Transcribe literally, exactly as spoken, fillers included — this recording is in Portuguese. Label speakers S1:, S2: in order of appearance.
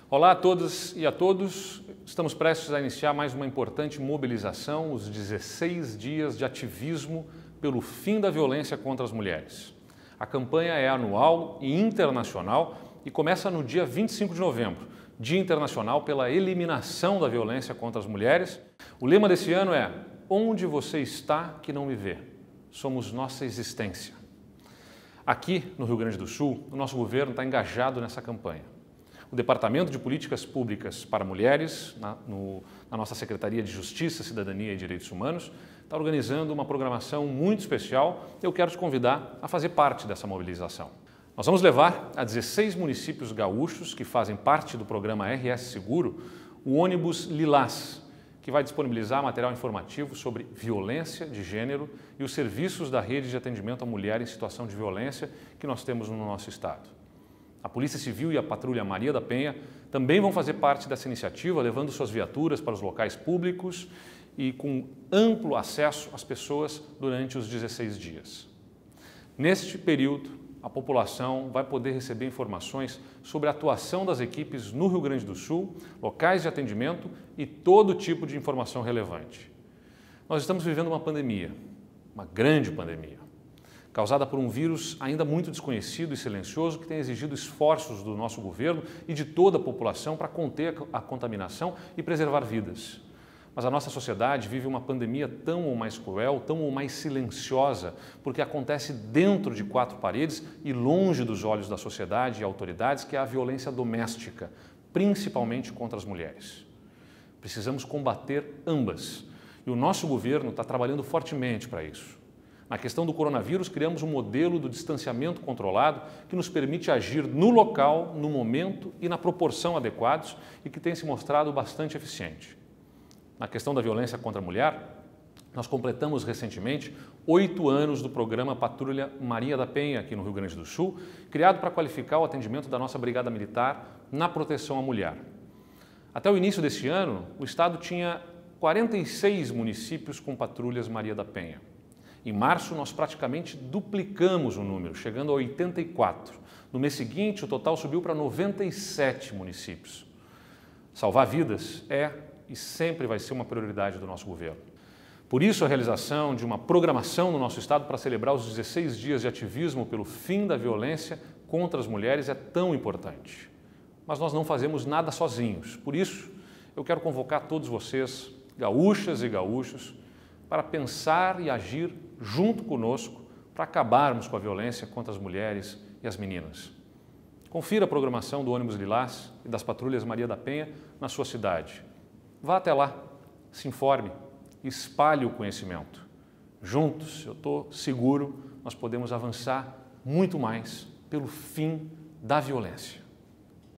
S1: Olá a todas e a todos, estamos prestes a iniciar mais uma importante mobilização, os dezesseis dias de ativismo pelo fim da violência contra as mulheres. A campanha é anual e internacional e começa no dia vinte e cinco de novembro, Dia Internacional pela Eliminação da Violência contra as Mulheres. O lema desse ano é: onde você está que não me vê? Somos nossa existência. Aqui no Rio Grande do Sul, o nosso governo está engajado nessa campanha. O Departamento de Políticas Públicas para Mulheres, na, no, na nossa Secretaria de Justiça, Cidadania e Direitos Humanos, está organizando uma programação muito especial. Eu quero te convidar a fazer parte dessa mobilização. Nós vamos levar a dezesseis municípios gaúchos que fazem parte do programa R S Seguro o ônibus Lilás, que vai disponibilizar material informativo sobre violência de gênero e os serviços da rede de atendimento à mulher em situação de violência que nós temos no nosso estado. A Polícia Civil e a Patrulha Maria da Penha também vão fazer parte dessa iniciativa, levando suas viaturas para os locais públicos e com amplo acesso às pessoas durante os dezesseis dias. Neste período, a população vai poder receber informações sobre a atuação das equipes no Rio Grande do Sul, locais de atendimento e todo tipo de informação relevante. Nós estamos vivendo uma pandemia, uma grande pandemia, causada por um vírus ainda muito desconhecido e silencioso que tem exigido esforços do nosso governo e de toda a população para conter a contaminação e preservar vidas. Mas a nossa sociedade vive uma pandemia tão ou mais cruel, tão ou mais silenciosa, porque acontece dentro de quatro paredes e longe dos olhos da sociedade e autoridades, que é a violência doméstica, principalmente contra as mulheres. Precisamos combater ambas e o nosso governo está trabalhando fortemente para isso. Na questão do coronavírus, criamos um modelo do distanciamento controlado que nos permite agir no local, no momento e na proporção adequados e que tem se mostrado bastante eficiente. Na questão da violência contra a mulher, nós completamos recentemente oito anos do programa Patrulha Maria da Penha aqui no Rio Grande do Sul, criado para qualificar o atendimento da nossa Brigada Militar na proteção à mulher. Até o início deste ano, o estado tinha quarenta e seis municípios com patrulhas Maria da Penha. Em março, nós praticamente duplicamos o número, chegando a oitenta e quatro. No mês seguinte, o total subiu para noventa e sete municípios. Salvar vidas é e sempre vai ser uma prioridade do nosso governo. Por isso, a realização de uma programação no nosso estado para celebrar os dezesseis dias de ativismo pelo fim da violência contra as mulheres é tão importante. Mas nós não fazemos nada sozinhos. Por isso, eu quero convocar todos vocês, gaúchas e gaúchos, para pensar e agir junto conosco para acabarmos com a violência contra as mulheres e as meninas. Confira a programação do ônibus Lilás e das patrulhas Maria da Penha na sua cidade. Vá até lá, se informe e espalhe o conhecimento. Juntos, eu estou seguro, nós podemos avançar muito mais pelo fim da violência.